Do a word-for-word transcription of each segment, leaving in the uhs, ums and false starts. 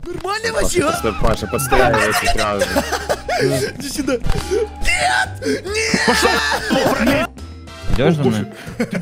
Нормально вообще? Паша, Паша, подстраивайся сразу. Иди сюда. Нет! Нет! Идешь за мной?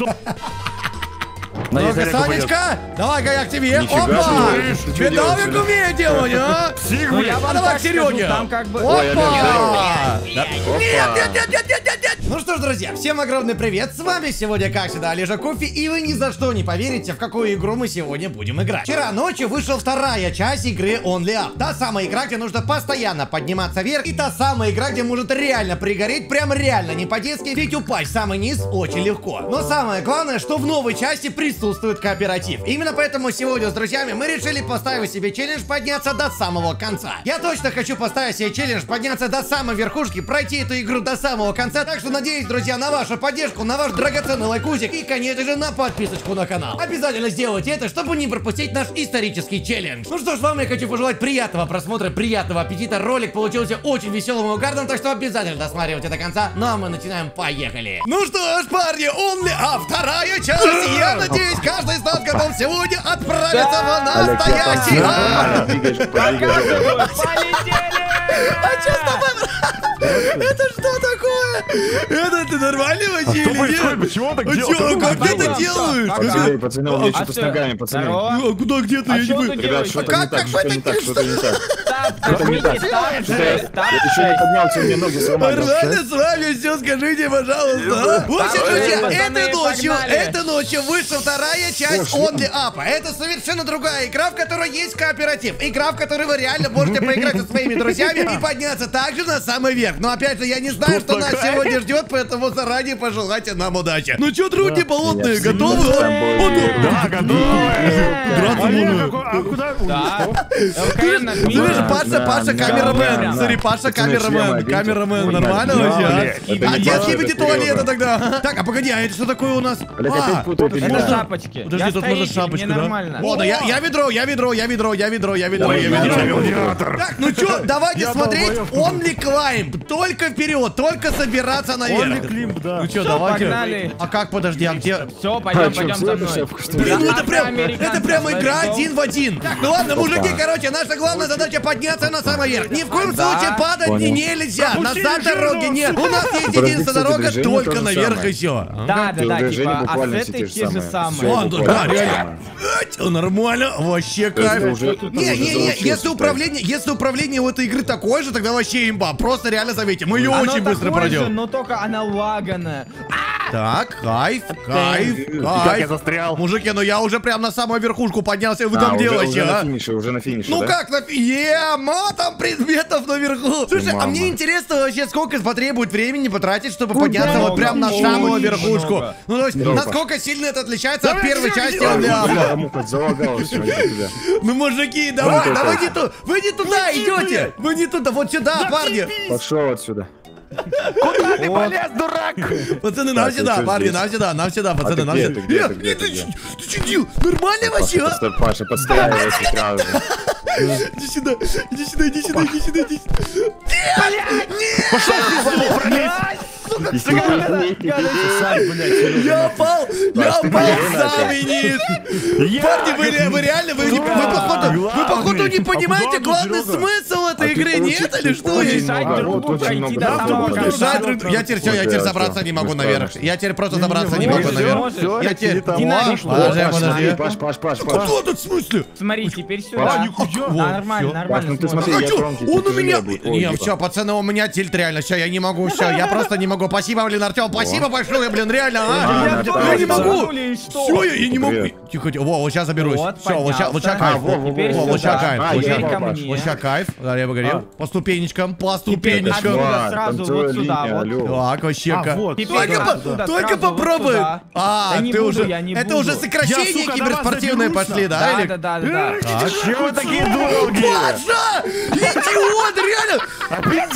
Ну-ка, Санечка, давай-ка я к тебе. Опа! Видал, как умею делать, а? Ну, я А вам давай так к Сереге. скажу, там как бы... Опа! Ой, Да. Нет, нет, нет, нет, нет, нет, нет! Ну что ж, друзья, всем огромный привет! С вами сегодня, как всегда, Олежа Кофе, и вы ни за что не поверите, в какую игру мы сегодня будем играть. Вчера ночью вышла вторая часть игры Only Up. Та самая игра, где нужно постоянно подниматься вверх, и та самая игра, где может реально пригореть, прям реально, не по-детски, ведь упасть в самый низ очень легко. Но самое главное, что в новой части присутствует кооператив. Именно поэтому сегодня с друзьями мы решили поставить себе челлендж подняться до самого конца. Я точно хочу поставить себе челлендж подняться до самой верхушки, пройти эту игру до самого конца, так что надеюсь, друзья, на вашу поддержку, на ваш драгоценный лайкусик и, конечно же, на подписочку на канал. Обязательно сделайте это, чтобы не пропустить наш исторический челлендж. Ну что ж, вам я хочу пожелать приятного просмотра, приятного аппетита. Ролик получился очень веселым и угарным, так что обязательно досматривайте до конца. Ну а мы начинаем, поехали. Ну что ж, парни, Only Up, вторая часть. Я надеюсь, каждый из нас готов сегодня отправиться в настоящий ад. Полетели! А что с тобой? Это что такое? Это ты нормально вообще или нет? Почему он так А делает? чё, как ты это делаешь? Пацаны, пацаны, у меня А что-то с что? ногами, пацаны. Здорово. А куда, где ты? А Я не чё понял. тут Ребят, делаете? что-то Как не так, так что-то вы не так, такие, что-то не так. Стоп, не так. Микки, стоп, Что-то я стоп, я еще не поднялся, у меня ноги сломались. Нормально с вами все, скажите, пожалуйста. а? В общем, друзья, пацаны, этой ночью, погнали. этой ночью вышла вторая часть Only Up. Это совершенно другая игра, в которой есть кооператив. Игра, в которой вы реально можете поиграть со своими друзьями и подняться также на самый верх. Но опять же, я не знаю, что нас сегодня ждет, поэтому заранее пожелайте нам удачи. Ну что, други болотные, готовы? Да, готовы! Драться Олег, буду. а куда? Да. ЛКМ нажми. Слышь, Паша, Да, Паша, да, камерамен. да. Смотри, Паша, Пацаны, шлемы камерамен. оденьте. Камерамен, Ой, нормально да, вообще? Олег, а? это А не детский Паша, виде это туалета Серега. тогда. Так, а погоди, а это что такое у нас? Олег А, опять путает Это меня. шапочки. Подожди, Я тут можно старик, шапочку, мне да? нормально. Ладно, я, я ведро, я ведро, я ведро, я ведро, я ведро, я ведро, я ведро. Авиатор. Так, ну чё, давайте Я смотреть долбоёб. Only Climb. Только вперед, только собираться Only наверх. Climb, да. Ну чё, Всё, давайте. погнали. А как, подожди, а где? Все, А, пойдем, чё, пойдем всё за эту мной. шапку, что ли? Блин, ну это прям, Афроамериканцы, это прям let's игра go. один в один. Так, ну ладно, мужики, короче, наша главная задача подняться на самый верх. Ни в коем Да. случае падать Понял. не нельзя. Опустили Назад дороги жирную, нет. У нас есть Подожди, единственная кстати, дорога движение только то же наверх самое. и все. Да, да, да, Телодвижения типа, а с буквально этой те же те же самые. самые. Вон, Всё, да, буквально реально. Ать, Нормально, вообще Это кайф. уже- Не, не, не, заучился, если так. управление, если управление у этой игры такое же, тогда вообще имба. Просто реально заметьте, мы ее Оно очень быстро такое же, пройдем. но только она лаганая. Так, кайф, кайф, Как я кайф. застрял? Мужики, ну я уже прям на самую верхушку поднялся, вы А, там уже- делаете, уже на а? финише, уже на финише, Ну да? как на фи- Е, там предметов наверху. Слушай, а мама. мне интересно вообще, сколько потребует времени потратить, чтобы подняться много, вот прям на очень самую верхушку. много. Ну то есть, Много. насколько сильно это отличается от Да первой всё части делаю. Only Up? Бля, муха залагалась сегодня у тебя. Ну мужики, давай, Вон давай такой. не туда, вы не туда идете, вы не туда, вот сюда, парни. Пошел отсюда. Куда ты полез, дурак? Пацаны, нам Так, ты сюда, чё парни, здесь? нам сюда, нам сюда, А пацаны, ты нам где сюда. ты, где Э, ты, где э, ты, ты где? чё- ты чё делал? Нормально вообще, а? Паша, Паша, подстраивайся сразу. Иди сюда, иди сюда, иди сюда, иди сюда, иди сюда. Нет, нет, я упал, я ты упал где в самый низ. Я- Парни, вы, ре- вы реально, вы, не- вы походу, вы походу не Главный. понимаете А главный куда тут смысл этой А ты игры, очень- нет или что? очень Мешать много, друг вот другу очень пройти много до дорог самого туда. конца. Мешать друг- Я теперь, все, я теперь Вот забраться это, не могу вы наверх. справишься. Я теперь просто забраться не можешь, могу наверх. можешь. Я теперь... Динамик. Подожди, Паш, подожди. Паш, Паш, Паш, Паш. Кто тут в смысле? Смотри, теперь А, сюда. нихуя. Да, нормально, Всё. Паш, нормально. ну ты смотришь. смотри, А я чё? громкий, Он у тяжелее меня... будет. Не, Ой, все, пацаны, у меня тильт реально. Все, я не могу, все, я просто не могу. Спасибо, блин, Артем, спасибо большое, блин, реально, а? А, Я да, тоже Я не да. могу. занули, и что? Все, я, я не могу. Привет. Тихо, тихо. Во, вот сейчас заберусь. Вот, Все, вот сейчас, вот сейчас поднялся. кайф. А, во, во, Теперь во, вот сюда. ща кайф, А, вот я Теперь ко попал. мне. Вот сейчас кайф. Да, я говорил. А. По ступенечкам, по Теперь ступенечкам. отсюда А, сразу танцевая вот сюда, линия, вот. алло. Так, вообще А, как. вот. Теперь Только, по- отсюда, только сразу вот попробуй. сюда. А, Да не ты буду, уже. я не Это буду. уже сокращение Я, сука, киберспортивные до вас пошли, да? Да, или- да, да, да, да. Так. Чего вы такие долгие? Паша! Идиот, реально!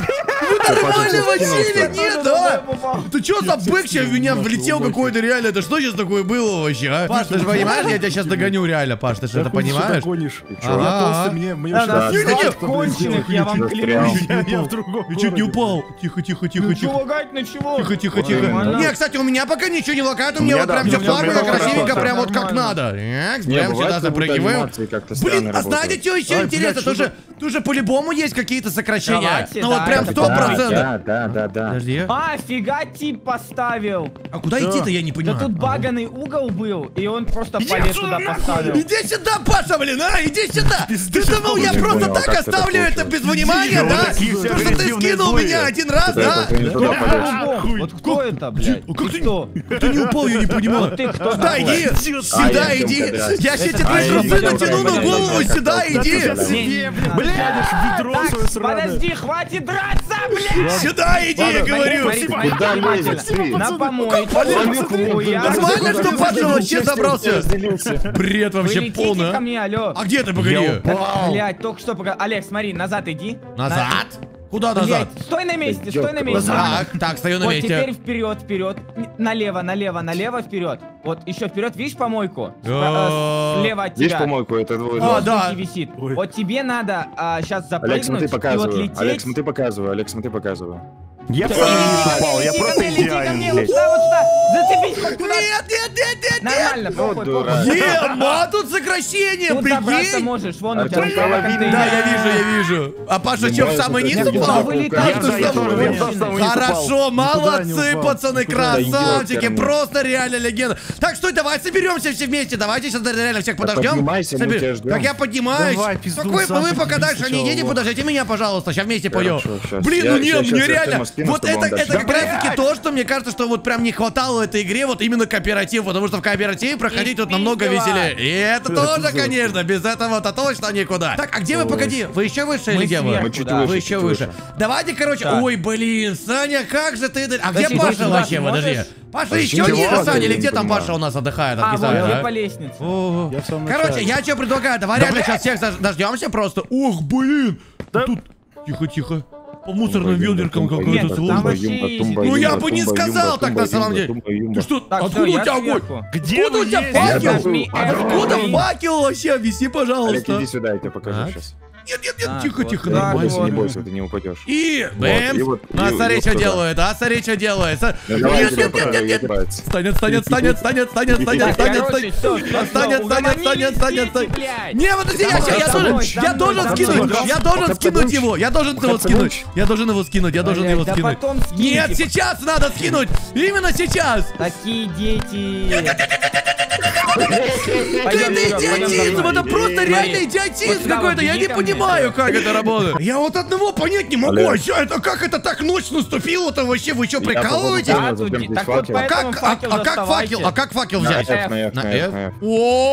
Ну нормально Паша, вообще, скинул, нет, да? Ты чё за бык сейчас в меня влетел какой-то реально? Это что сейчас такое было вообще, а? Паш, ты же понимаешь, я тебя сейчас догоню реально, Паш, ты же это понимаешь? Ага. Я толстый, мне мне Да, вообще да, не, не, склад не. конченых, я вам Застрял. клянусь. Я- я в другом Я чуть не городе. упал. Тихо, тихо, тихо, Ну чё тихо. лагать начало? Тихо, тихо, тихо. Нормально. Не, кстати, у меня пока ничего не локает, у меня У вот меня прям да, все у меня флагмано, нормально, красивенько, нормально. прям вот как Нормально. надо. Экс, Не, Прям бывает, сюда как будто запрыгиваем. анимации как-то Блин, странно а знаете, работают. что еще Ай, интересно? блядь, Тоже, тоже по-любому есть какие-то сокращения. Давайте, Ну вот да, прям это сто Да, процентов. да, да, да, да. Подожди. А, фига тип поставил. А куда идти-то, я не Да понимаю. тут баганый угол был, и он просто полез туда поставил. Иди сюда, Паша, блин, а, иди сюда! Ты думал, я не просто понял, так как это оставлю это получилось. без внимания, Вы да? такие все То, что ты агрессивные, скинул злые. меня один раз, Это да? ты не туда полез. По-любому. Вот кто это, блядь? А как Ты ты- кто? Ты не упал, я не понимаю. Вот ты кто Сюда такой? иди, А, сюда я иди. Тёмка, здрасте. Я сейчас Это тебе твои твои трусы идём, натяну на блядь, голову, блядь, сюда блядь, иди. блядь, блядь. Себе, блядь, ведро Так, свое сраное. подожди, хватит драться, блядь! Сюда иди, я говорю. Смотри, смотри, Куда внимательно. лезешь, ты? На помойку. Нормально, Нормально, что Паша вообще собрался? Разделился. Бред Вы вообще летите полный, ко а? мне, алло. А где ты, погоди? Блядь, только что пока... Олег, смотри, назад иди. Назад? Куда На- назад? Блядь, стой на месте, стой на месте. Так, так, стою на Вот теперь месте. вперед, вперед, налево, налево, налево, вперед. Вот еще вперед, видишь помойку? Спра- А. э, Слева от Видишь тебя. помойку, это двое. А, В да. воздухе висит. Ой. Вот тебе надо сейчас Олег, смотри, запрыгнуть и вот показываю. лететь. Олег, смотри, показываю. Олег, смотри, показываю. Я Лети, просто не лети, упал, я лети ко просто мне, лети ко мне, идеальный, вот блядь. сюда, вот сюда. Зацепись хоть куда. Нет, нет, нет, нет, нет. Нормально, похуй, дурак. похуй. Ема, тут сокращение, Тут забраться прикинь. можешь, вон у тебя Артём, рукава половина. контейнер. Да, я вижу, я вижу. А Паша Не что, в можешь, самый низ это не упал? Я вылетаю. Я Я тут за- я сам- тоже вылез, в самый низ Хорошо, упал. молодцы, Никуда не упал. пацаны, Никуда. красавчики, Ёперный. просто реально легенда. Так, стой, давай соберемся все вместе, давайте сейчас реально всех подождем. поднимайся, мы Собер- тебя ждем. Так я поднимаюсь. Давай, пизду, Какой Саша, вы пока иди дальше не сначала, идите, вот. подождите меня, пожалуйста, сейчас вместе пойдем. Хорошо, щас. Блин, Я- ну не, щас- мне щас я реально, Артёма скину, вот чтобы он это, дальше. это как Да, раз таки то, что мне кажется, что вот прям не хватало этой игре, вот именно кооператив, потому что в кооперативе проходить тут намного пиздила. веселее. И это тоже, конечно, без этого-то точно никуда. Так, а где вы, погоди, вы еще выше или Мы где вы? сверху, Мы чуть да. выше, Вы чуть еще выше. выше. Давайте, короче, Так. ой, блин, Саня, как же ты... А где Подожди, Паша ты туда вообще, сможешь? подожди? Паша А еще зачем ниже, ты Саня, я или не где там понимаю. Паша у нас отдыхает, А, вот отвисает, где а? по лестнице. О. Я в самом Короче, начале. я что предлагаю, давай реально сейчас всех дож- дождемся просто. Ух, блин! Да- Тут... Тихо, тихо. По мусорным Тумба, ведеркам тумба, какая-то Нет, служба. там вообще тумба, Ну, я юмба, бы не тумба, сказал юмба, так тумба, на самом юмба, деле. тумба, Ты юмба. что, Так, откуда всё, у я тебя огонь? сверху. Где Откуда у вы тебя есть? факел? Я Нажми был- F. Откуда Ой. факел вообще? Объясни, Олег, пожалуйста. иди сюда, я тебе покажу Так. сейчас. Нет, нет, нет, Так, тихо, вот тихо, так Не нормально. бойся, не вот. бойся, ты не упадешь. И, Вот, бэмс. и вот, А и- смотри, и что вот туда. делает, а смотри, что делается. Ну, давай, Нет, я тебе нет, нет, покажу, нет, я нет. тебе нравится. Станет, станет, станет, станет, станет, станет, Так, станет, короче, станет, всё, всё, станет, всё, станет, станет, угомонились, станет, дети, станет. блядь. Не, подожди, я, Давай, я, я за должен, мной, я за должен мной, скинуть, за мной. я должен Пока скинуть подумаешь. его, я должен его Пока скинуть, подумаешь. я должен его скинуть, я должен Блядь, его да скинуть. потом скиньте. Нет, сейчас надо скинуть, именно сейчас. Такие дети. Это идиотизм, это просто реально идиотизм Вот сюда какой-то, вот я беги не ко мне. понимаю, как это работает. Я вот одного понять не могу, Олег. а чё это, как это так ночь наступила-то вообще, вы что, Я прикалываетесь? походу Да, понял, тут- зачем так здесь вот факел. А поэтому как, а, факел а как доставайте. факел, а как факел На взять? F, на F, На на F? F, на F.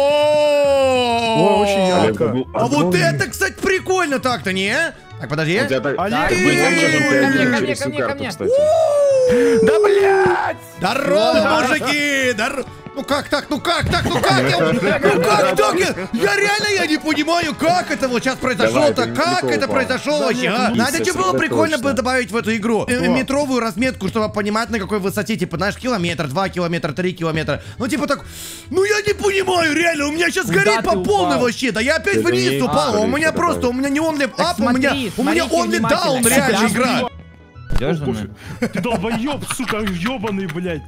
О, очень Олег, ярко. забыл- А вот огромный. это, кстати, прикольно так-то, не? Так, подожди. У тебя так- Олег, Так, ты- мы можем ко мне, тебя ко мне, видеть ко через мне, всю ко карту, мне. кстати. Да блядь! Здорово, мужики! Здорово! Ну как так, ну как так, ну как я, ну как так я, я реально я не понимаю, как это вот сейчас произошло-то, Давай, ты как не это упал. произошло вообще, а? ну, Надо что было это прикольно точно. бы добавить в эту игру э, метровую разметку, чтобы понимать на какой высоте, типа, знаешь, километр, два километра, три километра, ну типа так, ну я не понимаю, реально, у меня сейчас Куда горит ты по полной упал? вообще, да я опять Это вниз не упал, а у история, меня что просто, у добавить. меня не only Так up, у меня, смотри, у меня смотрите only down внимательно. реально Да, игра. Идёшь за мной? Ты долбоёб, сука, ёбаный, блядь.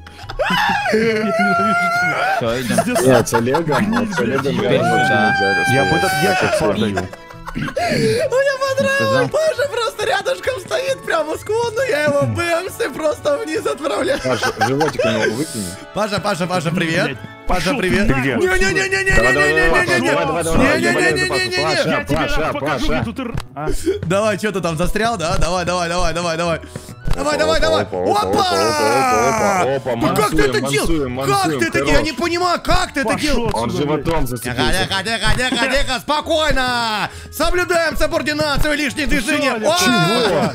Всё, идём. Нет, с Олегом, вот с Олегом Теперь реально вообще сюда. нельзя Я бы расстоять. этот ящик продаю. Мне понравилось, Сказал. Паша просто рядышком стоит прямо склонно, я его бэмс и просто вниз отправляю. Паша, животик у него выкини. Паша, Паша, Паша, привет. Блядь, Паша, пошёл привет. ты где? Давай, давай, давай, Не-не-не-не-не-не-не-не-не. давай, давай, давай, Не-не-не-не-не-не. Паша, Я тебе Паша, сейчас покажу, Паша. где тут... р- А, Давай, что ты там застрял, да? Давай, давай, давай, давай, давай. Давай, давай, давай. Опа! Ну как ты это делал? Как ты это делал? Я не понимаю, как ты это делал? Он животом Тихо, зацепился. тихо, тихо, тихо, тихо, спокойно! Соблюдаем субординацию, лишние движения. Чего?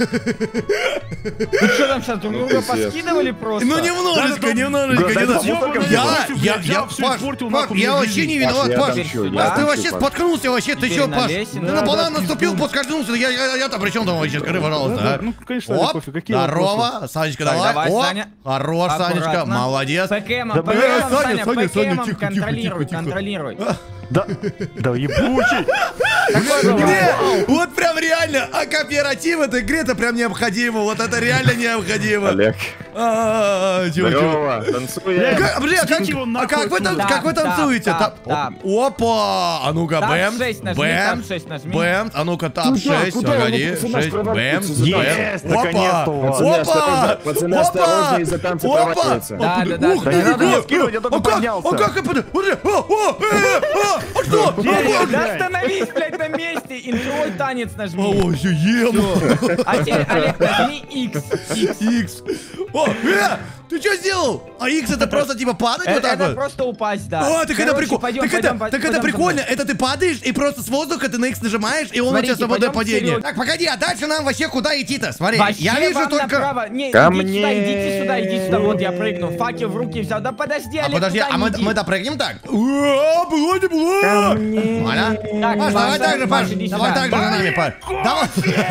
Вы что там сейчас друг друга Пиздец. поскидывали просто? Ну немножечко, немножечко. Да, не да, надо. ёбаный Я, против, я, блядь, я, я всё Паш, испортил, Паш, нахуй, я мне вообще жизнь. не виноват, Я Паш. отомщу, я Паш, ты отомщу, вообще Паш. споткнулся вообще, ты Теперь чё, на Паш? лесенку. Ты на Да, банан да, наступил, поскользнулся, я, я, я-то при чем там вообще, скажи, Да, пожалуйста, да, а? ну, конечно, Оп, кофе, какие здорово, Санечка, Так, давай. давай, О, Саня. хорош, Санечка, Аккуратно. молодец. ПКМом, Да, ПКМом, Саня, Саня, Саня, Саня, ПКМом тихо, тихо, контролируй, тихо, тихо. контролируй. Да, да, ебучий. Мне вот прям реально, а кооператив в этой игре это прям необходимо, вот это реально необходимо. Олег. А, чего, чего? Здорово, танцуй. Блядь. Как, блин, а как, Скиньте его а нахуй как вы, там, отсюда. как вы Тап, танцуете? тап, Тап- тап. Опа! А ну-ка, Тап бэм, шесть нажми, бэм, тап шесть нажми. бэм, а ну-ка, тап Куда? шесть, Куда? погоди, Ну, пацаны, шесть, провалиться бэм, сюда. бэм. Есть, наконец-то у вас. Пацаны, Опа! осторожно, пацаны, Опа! осторожно, из-за танца Опа! провалится. Да, да, да, Ух да, ты, да, да, нифига! скинуть, я только А как? поднялся. А как я под- Смотри, о, о, э, э, а, а что? А, Да блядь. остановись, блядь, на месте, интрой танец нажми. О, ем. А теперь, Олег, нажми X. X. Икс. О, э, ты что сделал? А Икс это просто типа падать вот Это, так это вот? просто упасть, да. О, так это Короче, прикольно. пойдем, Так это, пойдем, так пойдем это за прикольно. мной. Это ты падаешь, и просто с воздуха ты на Икс нажимаешь, и он у тебя Смотрите, свободное пойдем, падение. Серёг. Так, погоди, а дальше нам вообще куда идти-то? Смотри, Вообще я вижу вам только... направо. Не, Ко идите сюда, мне. идите сюда, идите сюда. Вот я прыгну. Факел в руки взял. Да подожди, А Олег, подожди, туда а не мы, иди. мы допрыгнем так? О, было не было. Валя? Так, Паш, давай Паша, так же, Паш. Паша, иди Давай сюда. так же за нами, Паш. Давай.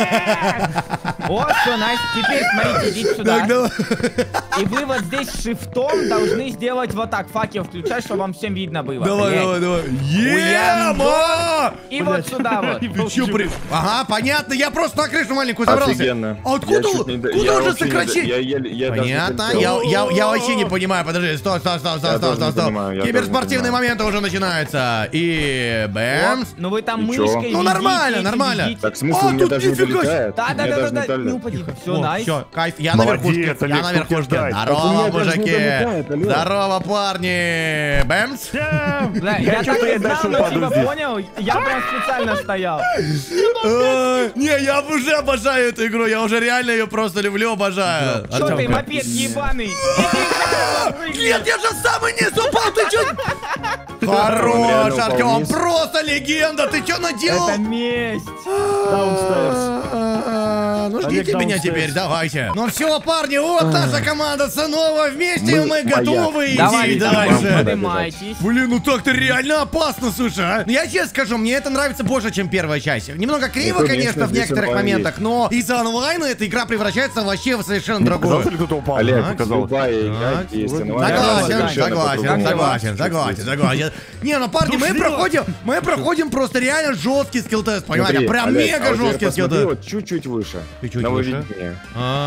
Вот, все, найс. Теперь, смотрите, идите сюда. Так, давай. И вы вот здесь шифтом должны сделать вот так. Факел включать, чтобы вам всем видно было. Давай, Блядь. давай, давай. Уяндо. Ема! И вот сюда вот. Ты чё, при... Ага, понятно, я просто на крышу маленькую забрался. Офигенно. А откуда, Я чуть не до- куда я уже вообще не до- сокращение? я еле- я даже не Понятно, долетел. я, я, я вообще не понимаю, подожди, стоп, стоп, стоп, стоп, Я стоп, тоже стоп, не стоп. понимаю, я тоже не Киберспортивные понимаю. моменты уже начинаются. И бэмс. Ну вы там И чё? мышкой Ну, нормально, ведите, нормально. ведите. Так, в смысле, А, у меня тут даже не нифига себе. долетает. Да, У да, меня да, даже да, не да. долетает. Ну, поди, все, О, найс. всё, кайф, я на Молодец, верхушке, я Олег, на сколько верхушке. ждать. Так у Здорово, меня даже не мужики. долетает, алло. Здорово, парни. Бэмс. Да. Бля, Я я так чувствую, и я знал, дальше но упаду типа здесь. понял, я прям специально стоял. Э, Не, я уже обожаю эту игру, я уже реально ее просто люблю, обожаю. Что ты, Артёмка. мопед ебаный? Нет, я же в самый низ упал, ты чё? Он Хорош, реально упал Артём, вниз. просто легенда, ты чё наделал? Это месть. Даунстейрс. А, Ну ждите Олег меня Даунстейрс. теперь, давайте. Ну все, парни, вот наша команда снова вместе, Мы мы маяк. готовы идти Давайте, дальше. давай. поднимайтесь. Блин, ну так-то реально опасно, слушай, а. Я честно скажу, мне это нравится больше, чем первая часть. Немного криво, Ну, конечно, конечно, в здесь некоторых онлайн моментах, но из-за онлайна эта игра превращается вообще в совершенно Показалось, другую. или кто-то упал? Олег, А, показалось. любая игра, Так. есть онлайн, Согласен, совершенно согласен, по-другому. согласен, согласен, согласен. Не, ну парни, мы Душнило. проходим, мы проходим просто реально жесткий скилл-тест, понимаете? Смотри, Прям Олег, мега а вот я жесткий посмотри скилл-тест. вот чуть-чуть выше. Чуть-чуть На выше? выведение.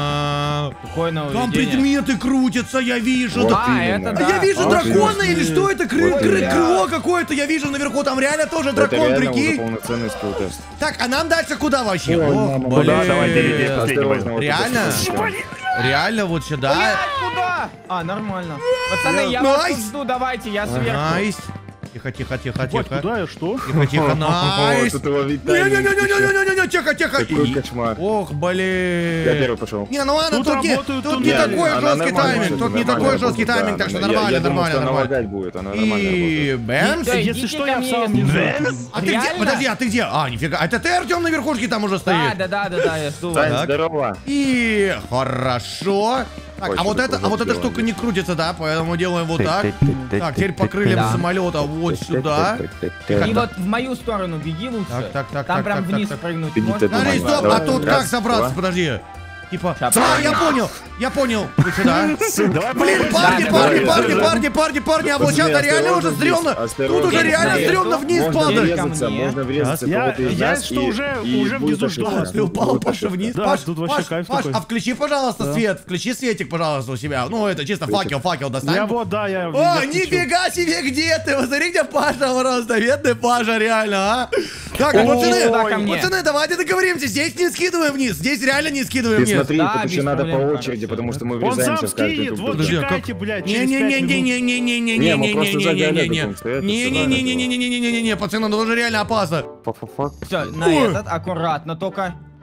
А, Какое Там нововведение? предметы крутятся, я вижу. Вот да. А, именно. это А я да. вижу А, дракона ты- или что это? Кры- Ой, кры- бля. крыло какое-то, я вижу наверху, там реально тоже Это дракон, реально уже прикинь. полноценный скилл-тест. Так, а нам дальше куда вообще? Ой, Ох, мама, блин. да, давайте, иди, иди. Осторожно, вот Реально? это всё. Реально вот сюда? Блядь, куда? А, нормально. Пацаны, я Найс. вас тут жду, давайте, я сверху. Найс. Тихо, тихо, тихо, Бать, тихо. куда я, что? Тихо, тихо, найс. Тут его витамин. Не-не-не-не-не-не-не, тихо, тихо. Какой И- кошмар. Ох, Я блин. первый пошел. Не, ну ладно, Тут тут не, работают тут не туннели. такой Она жесткий нормально тайминг, будет, тут не нормально такой будет, жесткий да, тайминг, да. так что Я- нормально, Я думал, нормально, что она нормально. лагать будет, она нормально И работает. бэмс. Да, Если идите что, ко я в мне, самом если низу. что. А ты где? Реально? Подожди, а ты где? А, нифига. Это ты, Артем, на верхушке там уже Да, стоит? да, да, да, да, я жду Сань, вас. здорово. И хорошо. Так, Ой, а что вот такое это, а вот эта сделано штука не здесь? крутится, да? Поэтому делаем вот так. Так, теперь по крыльям Да. самолета вот сюда. И вот в мою сторону беги лучше. Так, так, так, Там так, прям так, вниз так. прыгнуть Иди можно. ты Смотри, Давай, стоп, а давай. тут Раз, как собраться? два. Подожди. Типа, Ща, а, я понял, я понял. Вот сюда. Давай, Блин, парни, Да, парни, да, парни, да, парни, да. парни, парни, парни, а вот Пацаны, сейчас реально уже осторожно стрёмно. здесь, Тут осторожно. уже реально Здесь. стрёмно вниз Можно падать. врезаться, Ко мне. можно врезаться в Я- кого-то из я нас что, и- уже- и уже будет внизу жду ошибка. вас. Ты упал, Будет Паша, ошибка. вниз. Да, Паш, тут вообще Паш, кайф Паш, такой. а включи, пожалуйста, Да. свет. Включи светик, пожалуйста, у себя. Ну, это чисто Светик. факел, факел достань. Я вот, да, я... О, я включил. нифига себе, где ты? Вот смотри, где Паша просто. Бедный Паша, реально, а? Так, Ой, пацаны, сюда ко мне. пацаны, давайте договоримся. Здесь не скидываем вниз. Здесь реально не скидываем Ты вниз. смотри, Да, тут без еще надо по проблем, очереди, хорошо. потому что мы Он сам врезаемся в каждый скинет, туп. вот Подожди, а чекайте, блядь, Не, через не, пять не, не, минут. не, не, не, не, Не, мы не, просто не, сзади не, не, Олега не, будем стоять, не, это не, не, не, сюда. не, не, не, не, не, пацаны, ну это уже реально опасно. Фа-фа-фа. Все, на Ой. этот, аккуратно только.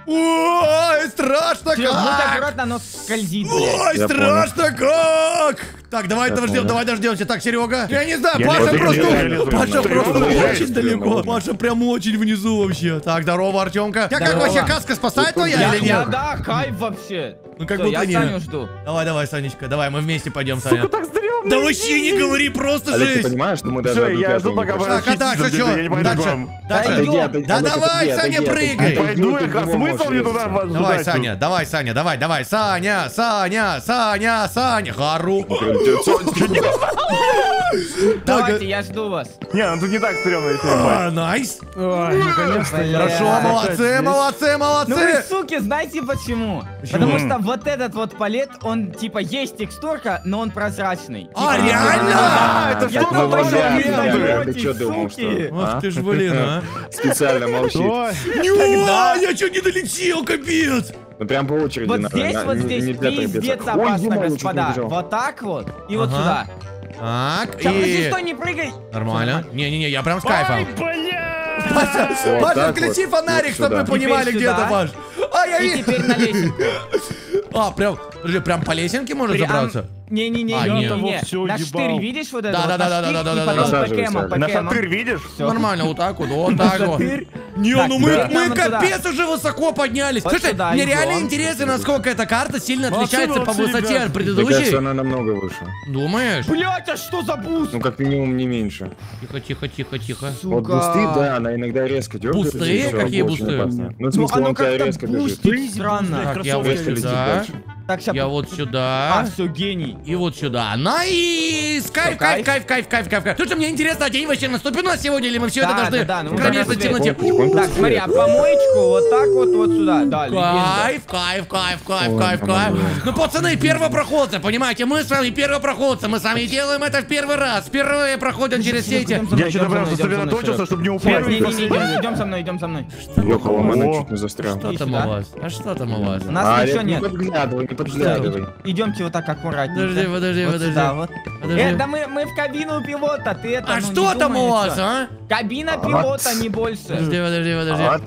Ой, страшно Чё, будь как! аккуратно, оно скользит, блядь. Ой, Я страшно как! Так, давай Я дождем, понял. давай дождемся. Так, Серега. Я не знаю, Я Паша лезу, просто... я лезу, Паша я лезу. просто Я лезу, очень я далеко. лезу. Паша прям очень внизу вообще. Так, здорово, Артемка. Как, как Здорово. вообще каска спасает твоя Я, или я, нет? да, кайф вообще. Ну, как Всё, будто я нет. Саню жду. Давай, давай, Санечка, давай, мы вместе пойдем, Сука, Саня. так стрёмно. Да вообще не говори, просто Олег, ты жесть. понимаешь, что мы даже Всё, одну я пятую жду, не пока прошли? вы- Так, а дальше Чистить, что? я не пойду к Дальше, вам. дальше. Пойдем. Отойди, отойди, Да Олег, давай, отойди, Саня, отойди, прыгай. отойди. Пойду я, Ты а не смысл можешь мне туда лезть. вас Давай, ждать Саня, давай, Саня, давай, давай. Саня, Саня, Саня, Саня. Хару. Давайте, я жду вас. тут? Не, ну тут не так стрёмно, если я А, Найс. Ой, наконец-то. Хорошо, молодцы, молодцы, Ну вы, молодцы. суки, знаете почему? Потому что вот этот вот палет, он типа есть текстурка, но он прозрачный. А, Типа, реально? да, Это я что думал, за что вы херня? даёте, Ты чё думал, что? суки. Ах ты ж, блин, а. Специально молчит. Нюа, я чё не долетел, капец. Ну прям по очереди Вот надо. здесь, на- вот не- здесь нельзя торопиться. пиздец Ой, опасно, ё-моё, чуть не господа. убежал. Вот так вот и вот Ага. сюда. Так, Сейчас, подожди, и... стой, не прыгай. Нормально. Не-не-не, я прям с кайфом. Паша, Вот Паша, так включи вот. фонарик, Вот чтобы сюда. мы понимали, Теперь где это, сюда. Паш. А, я И вижу. теперь на лесенку. А, прям, подожди, прям по лесенке можно Прям- забраться? Не-не-не, А, не, нет. не, не. Всё На ебал. штырь видишь вот это? Да, вот да, на да, да, штырь, да, да, и да, потом да. по Насаживайся, кэмам, по Олег. На кэмам. шатырь видишь? Всё. Нормально, вот так вот, вот так вот. Штырь. Не, Так, ну мы, да. мы Прямо туда. капец уже высоко поднялись. Вот Слушай, сюда мне идем. реально интересно, насколько эта карта сильно Молодцы, отличается по молодцы, высоте ребята. от Мне кажется, предыдущей. она намного выше. Думаешь? Блять, а что за буст? Ну, как минимум, не меньше. Тихо, тихо, тихо, тихо. Вот бусты, да, она иногда резко дергается. Бусты? и всё, Какие очень бусты? опасно. Ну, в Ну, смысле, оно он тебя как-то резко бежит. бустит странно. Так, я вот Резко летит сюда. дальше. Так, сейчас. Я вот А, сюда. все, гений. И вот сюда. Найс! Кайф, Всё, кайф, кайф? кайф, кайф, кайф, кайф, кайф. Слушай, мне интересно, а день вообще наступит у нас сегодня, или мы все Да, это должны да, да, ну мы кромешной как бы темноте? потихоньку Так, смотри, а помоечку вот так вот, вот сюда. Да, легенда. Кайф, кайф, кайф, кайф, Ой, кайф, кайф. по-моему. Ну, пацаны, первопроходцы, понимаете, мы с вами первопроходцы, мы с вами делаем это в первый раз. Впервые проходим через все эти... Идём со мной, Я что-то идём прям со мной, идём со мной, сосредоточился, Серёг. чтобы не Нет, упасть. не, не, не, идем со мной, идем со мной. Лёха, ломаный О. чуть не застрял. Что Иди там сюда. у вас? А что там у вас? У нас А, ничего Олег, не нет. подглядывай, не подглядывай. Идемте вот так аккуратненько. Подожди, подожди, вот подожди. сюда вот. Подожди. Э, да мы, мы в кабину пилота, ты это, А ну, что не там у думай, вас, ничего. а? Кабина пилота, не больше. Подожди, подожди, подожди. Вот.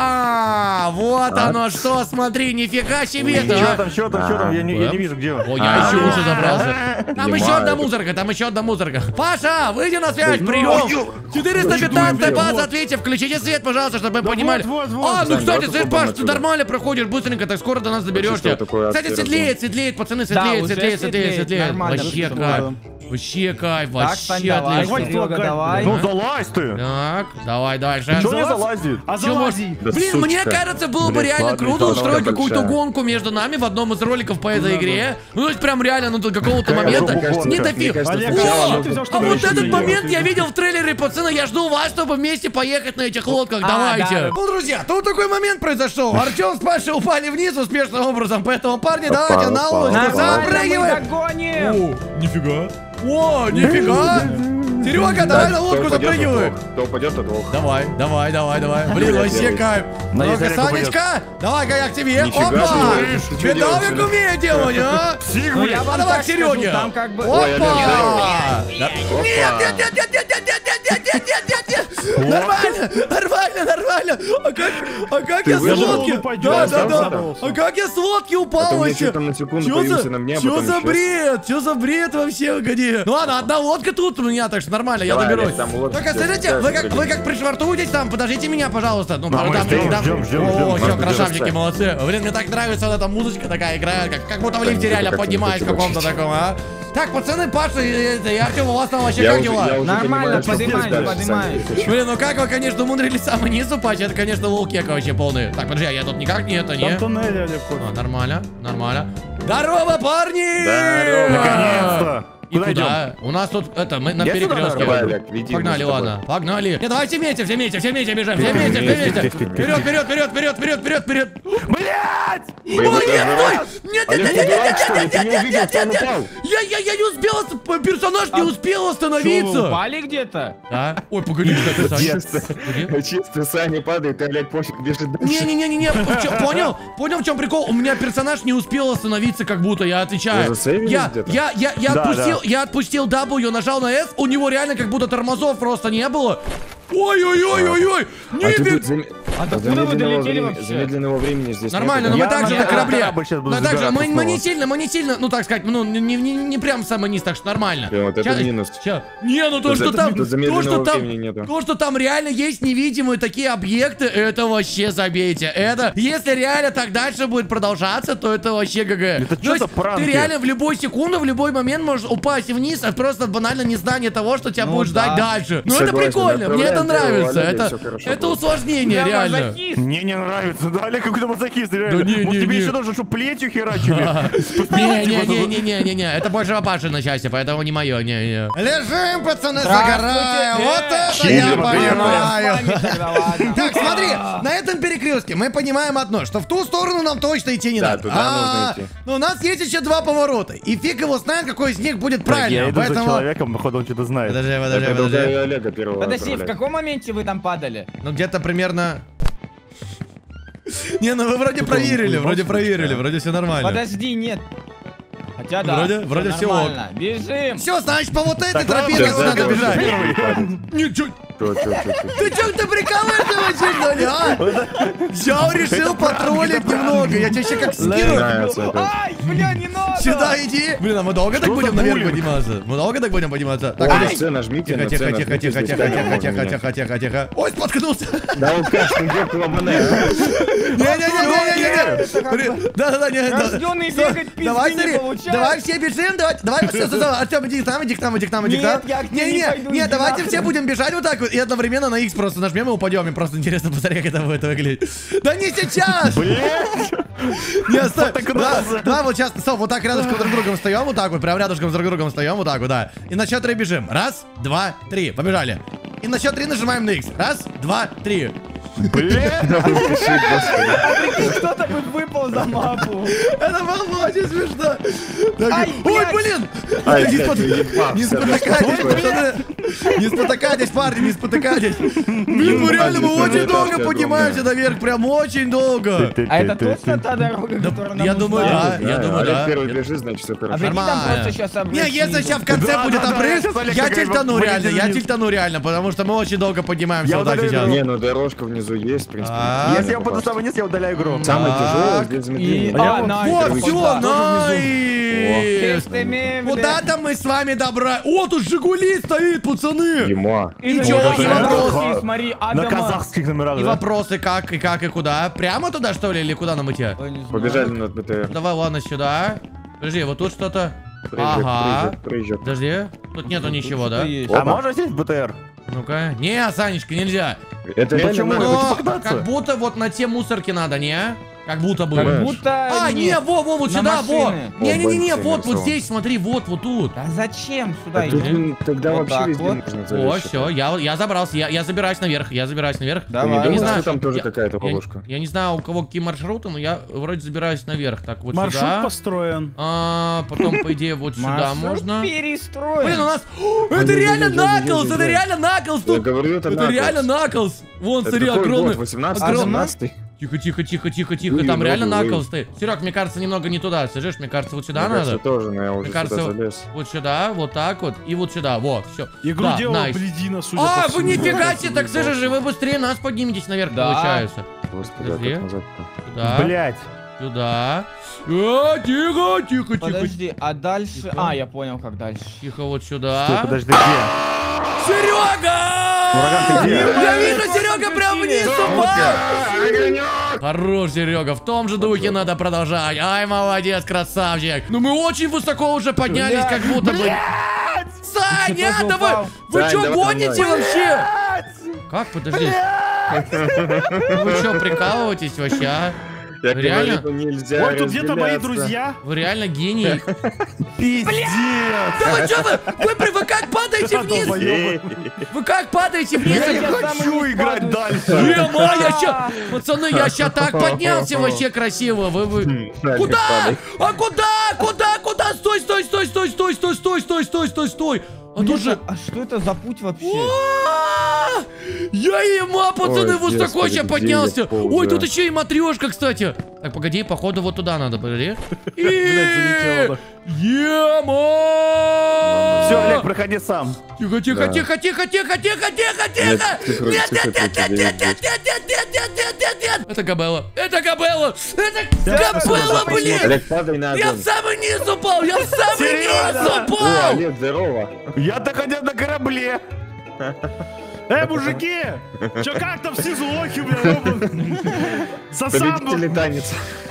А, вот А? оно что, смотри, нифига себе Что то. там, что там, что там? Я не я не вижу, где он. О, я еще уже забрался. Там Дима, еще одна это- мусорка, там еще одна мусорка. Паша, выйди на связь, Ну, прием. четыреста пятнадцатая Вот. база, ответьте, включите свет, пожалуйста, чтобы мы Да понимали. вот, вот, вот. А, ну, Сань, кстати, давай слышь, попробуем Паш, ты отсюда. нормально проходишь, быстренько, так скоро до нас доберешься. что такое Кстати, адский светлеет, разгон? светлеет, пацаны, Да, светлеет, уже светлеет, светлеет, светлеет, светлеет. нормально, Вообще всё кайф. нормально. Вообще кайф, Так, Сань, вообще давай, отлично. Серега, давай. Ну залазь ты! Так, давай дальше. Чего не залазит? А Чё, может- залази. Да Блин, сучка. мне кажется, было бы Блин, реально ладно, круто она устроить такая какую-то большая. гонку между нами в одном из роликов по этой игре. Ну, то есть прям реально, ну, до какого-то Какая момента же гонка? не Мне дофиг. кажется, Олег, сначала О, нужно ты взял, что а ли, вот еще этот не момент делал? я видел в трейлере, пацаны, я жду вас, чтобы вместе поехать на этих лодках, А, давайте. да. Ну, друзья, тут такой момент произошел. Артем с Пашей упали вниз успешным образом, поэтому, парни, Попал, давайте на попал. лодку Нормально, мы запрыгиваем. догоним. О, нифига. О, нифига. Серега, давай на лодку запрыгивай. Кто упадет, тот лох. Давай, давай, давай, давай. Блин, Блядь, вообще делай. кайф. На Ну-ка, язык Санечка, давай-ка я к тебе. Нифига Опа! себе, ты чё Бедовик делаешь, умеет делать, а? Ну я А вам давай так к Сереге. скажу, там как бы... Опа! Олег, Да. Нет, Опа. нет, нет, нет, нет, нет, нет, нет, нет, нет, нет, нет, нет. Нормально, нормально, нормально. А как, а как Ты я с выжил? лодки? Он упадет, Да, да, сам да. забрался. А как я с лодки А упал то мне вообще? что-то на секунду Чё появился за, на мне, а чё потом за исчез. бред? Чё за бред вообще, годи? Ну ладно, одна лодка тут у меня, так что нормально, я Давай, доберусь. Олег, там лодка Только тебе скажите, вы как, погоди. вы как пришвартуетесь там, подождите меня, пожалуйста. Ну, Да, мы там, ждем, там- ждем, ждем, О, ждем. все, Может, красавчики, держаться. молодцы. Блин, мне так нравится вот эта музычка такая играет, как, как будто в лифте Так, реально как-то поднимаюсь в не хочу каком-то вообще. таком, а. Так, пацаны, Паша и, это, и Артем, у вас там вообще Я как уже- дела? я уже Нормально, понимаю, что поднимаюсь, здесь дальше, поднимаюсь. Саня, хочу. Блин, ну как вы, конечно, умудрились самый низ упасть, это, конечно, лоу-кека вообще полный. Так, подожди, а я тут никак не это, не? Там туннель, Олег, А, нормально, нормально. Здорово, парни! Здорово. Наконец-то! И Куда идем? куда? У нас тут, это, мы на Я сюда, перекрестке. Давай, Олег, веди Погнали, нас с тобой. ладно, погнали. Не, давайте вместе, все вместе, все вместе бежим, все вместе, все вместе. Вперед, вперед, вперед, вперед, вперед, вперед, вперед. Блять! Блин, Ой, это нет, здорово. стой! Нет, нет, Олег, нет, ты нет, дурак, нет, что ли? нет, Ты нет, не нет, увидел, нет, что он нет, упал? нет. Я, я, я не успел, ост- персонаж не успел Что, вы остановиться. упали где-то? Да? Ой, погоди, кстати, Саня. Чисто, Погоди. чисто Саня падает, и Олег пофиг бежит дальше. Не-не-не-не, понял? Понял, в чем прикол? У меня персонаж не успел остановиться, как будто, я отвечаю. Вы засейвились Я, где-то? я, я, я Да, отпустил, да. я отпустил W, нажал на S, у него реально как будто тормозов просто не было. Ой-ой-ой-ой-ой! А ты Нифиг! тут зам- Откуда вы долетели вообще? Замедленного времени здесь Нормально, но нету. мы Я также на на корабле. корабль сейчас буду Но также забираться мы, мы не снова. сильно, мы не сильно, ну так сказать, ну не, не, не, не прям самый низ, так что нормально. Блин, вот это Ща- минус. ща- Не, ну то, Тут что это там, минус, то, замедленного что там, времени нету. то, что там реально есть невидимые такие объекты, это вообще забейте. Это, если реально так дальше будет продолжаться, то это вообще ГГ. Это То чё есть за пранки? ты реально в любой секунду, в любой момент можешь упасть вниз, а просто от банально незнания того, что тебя Ну будет ждать да. дальше. Ну это Согласен, прикольно, мне это отправляем первого нравится. Олега, Это, всё хорошо это будет. усложнение, Я реально. мазохист. Мне не нравится. Да, Олег, какой-то мазохист, реально. Да не, Может, не, тебе не. еще нужно, чтобы плетью херачили? Не-не-не-не-не-не-не, это больше папашино счастье, поэтому не мое, не-не. Лежим, пацаны, загораем, вот это Чили, я вот это понимаю. С вами тогда ладно. Так, смотри, на этом перекрестке мы понимаем одно, что в ту сторону нам точно идти не Да, надо. туда А, нужно идти. Но у нас есть еще два поворота, и фиг его знает, какой из них будет Я правильным. иду за Поэтому... человеком, походу, он что-то знает. Подожди, Я подожди, предлагаю подожди. Олега первого Подожди, в отправлять. каком моменте вы там падали? Ну где-то примерно... Не, ну вы вроде проверили, вроде проверили, вроде все нормально. Подожди, нет. Хотя да. Вроде- всё вроде всё ок. нормально. Бежим. Все, значит, по вот этой Так, тропинке ладно, надо да, бежать. да. Ничего. Чё, чё, чё, чё? Ты чё, ты прикалываешься вообще, что ли, а? Взял, решил потроллить немного. Я тебе еще как скину. Нравится это. Ай, бля, не надо. Сюда иди. Блин, а мы долго так Что будем за наверх буллинг? подниматься? Мы долго так будем подниматься? Так, Ой, подожди. на С нажмите, Тихо, на С тихо, тихо, нажмите, тихо, здесь тихо, камеру тихо, можно тихо, менять. тихо, тихо, тихо. Ой, споткнулся. Да он кашляет, где клобане, Не-не-не-не-не-не. Да-да-да, не. да. Рождённый Всё, бегать пизды давай, не смотри, получается. давай все бежим, давай, давай, все, все, все, Артем, иди к нам, иди к нам, иди к нам, иди к нам. Нет, я к тебе не пойду, не, иди давайте нахрен. все будем бежать вот так вот и одновременно на X просто нажмем и упадем. Мне просто интересно посмотреть, как это будет выглядеть. Да не сейчас! Блять! Не, оставь. Да, Фотография. да, вот сейчас, стоп, вот так рядышком друг с другом встаем, вот так вот, прям рядышком с друг другом встаем, вот так вот, да. И на счет три бежим. Раз, два, три, побежали. И на счет три нажимаем на X. Раз, два, три. Блять! Кто-то бы выпал за мапу. Это было очень смешно. Так, Ай, ой, блядь. блин! Ай, Не блядь, спот- уебался, Не да спотыкайтесь, что такое? пацаны! Не спотыкайтесь, парни, не спотыкайтесь! Блин, мы реально, мы Спасибо, очень долго огромное. поднимаемся наверх, прям очень долго! А это точно та дорога, которая нам я думаю, нужна? да. Я думаю, Олег да. первый Я- бежит, значит, все А хорошо. прикинь, там Нормально. просто сейчас обрыв Не, если снизу. сейчас в конце Да, будет да, да, обрыв, сейчас Олег я такой тильтану полетит реально, я вниз. тильтану реально, потому что мы очень долго поднимаемся Я вот так удаляю сейчас. Не, ну дорожка внизу есть, в принципе. А, Если я упаду самый низ, я удаляю игру. Самое Так. тяжелое здесь И... замедление. А я А, вот- найс, Вот, вот все, так. найс! Чистыми, бля. Куда-то мы с вами добра... О, тут Жигули стоит, пацаны! Ема. И Ничего, на и него вопрос. вопросы, смотри, На Адама. казахских номерах, И да? вопросы как, и как, и куда? Прямо туда, что ли, или куда нам идти? Ой, не знаю. Побежали на БТР. Давай, ладно, сюда. Подожди, вот тут что-то... Проезжай, Ага. проезжай, проезжай. Подожди, тут нету ничего, Что-то да? есть. А Опа. можно сесть в БТР? Ну-ка. Не, Санечка, нельзя. Это реально Почему? надо. Ну, Но покататься. как будто вот на те мусорки надо, не? Как будто бы. Как Понимаешь? будто... А, не, нет. во, во, вот На сюда, во. машины. Не-не-не, О, вот, вот нарисован. здесь, смотри, вот, вот тут. Да зачем сюда А тут, идти? блин, тогда Вот вообще так везде вот. можно О, залезть. все, я, я забрался, я, я забираюсь наверх, я забираюсь наверх. Ты не Давай. Я не думаешь, знаю, что там тоже я- какая-то Я, ловушка? я не знаю, у кого какие маршруты, но я вроде забираюсь наверх. Так, вот Маршрут сюда. построен. А, потом, по идее, вот сюда Маршрут можно. перестроен. Блин, у нас... О, это реально Наклз, это реально Наклз Я тут. говорю, это Это реально Наклз. Вон, Это смотри, какой огромный. год? восемнадцатый, огромный. семнадцатый? Тихо, тихо, тихо, тихо, тихо. Ой, Там реально новый, Наклз ты. Серег, мне кажется, немного не туда. Слышишь, мне кажется, вот сюда Мне кажется, надо. тоже, но я уже Мне сюда кажется, залез. вот сюда, вот так вот, и вот сюда, вот, все. Игру Да, делал найс. Бледина, судя А, по вы всему. нифига себе, так слышишь же, вы быстрее нас подниметесь наверх, Да. получается. Господи, а Подожди. как назад-то? Сюда, Блять. сюда. А, тихо, тихо, тихо, Подожди, а дальше... Тихо. А, я понял, как дальше. тихо, вот Стой, сюда. подожди, где? Серега! Ураган, ты где? Я вижу, Серега прям вниз упал! Хорош, Серега, в том же духе надо продолжать. Ай, молодец, красавчик. Ну мы очень высоко уже поднялись, как будто бы. Саня, Ты тоже да вы, упал. вы Сань, что давай гоните со мной. вообще? Как, подожди. Вы что, прикалываетесь вообще, а? Я Реально? говорю, нельзя Вот тут где-то мои разделяться. друзья. Вы реально гений. Пиздец. Да вы что, вы, вы, при- вы как падаете вниз? Эй, Вы как падаете вниз? Я не Я сам хочу не играть падаю. дальше. Ема, я ща... Пацаны, я ща так поднялся вообще красиво. Вы, вы... Олег, Куда? падай. А куда? Куда? Куда? Стой, стой, стой, стой, стой, стой, стой, стой, стой, стой, стой. А тут же... А что это за путь вообще? А, Я ема, пацаны, Ой, высоко господи, ща где поднялся. я ползаю? Ой, тут еще и матрешка, кстати. Так, погоди, походу вот туда надо, погоди. Блядь, залетело. Ема! Все, Олег, проходи сам. Тихо, тихо, Да. тихо, тихо, тихо, тихо, тихо, тихо! Нет, цифры- Нет, цифры нет, нет, против нет, нет, девять нет, нет, нет, нет, нет, нет, нет, нет! Это Габелла! Это Габелла! Это Габелла, блин! Олег, падай на Я в огонь. самый низ упал! Я в самый низ О, Серьезно? упал! Олег, здорово. Я-то хотел на корабле. Эй, мужики! Чё, как там все злохи, бля, Победительный танец.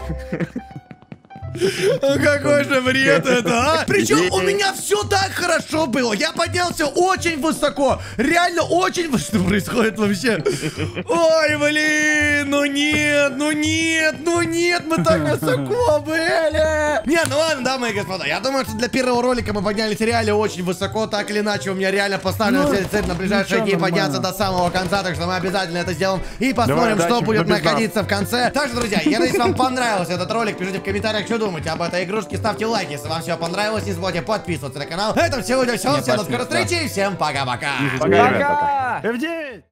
Ну какой же бред это, а? Причем у меня все так хорошо было. Я поднялся очень высоко. Реально очень высоко. Что происходит вообще? Ой, блин, ну нет, ну нет, ну нет, мы так высоко были. Не, ну ладно, дамы и господа, я думаю, что для первого ролика мы поднялись реально очень высоко. Так или иначе, у меня реально поставлена цель, цель на ближайшие ничего, дни подняться нормально. до самого конца. Так что мы обязательно это сделаем и посмотрим, Давай, что удачи, будет но без нас. находиться в конце. Так что, друзья, я надеюсь, вам понравился этот ролик. Пишите в комментариях, что думаете об этой игрушке. Ставьте лайки, если вам все понравилось. Не забудьте подписываться на канал. На этом сегодня все. Всем до скорой встречи и всем пока-пока. Пока, ребят, Пока! эф девять!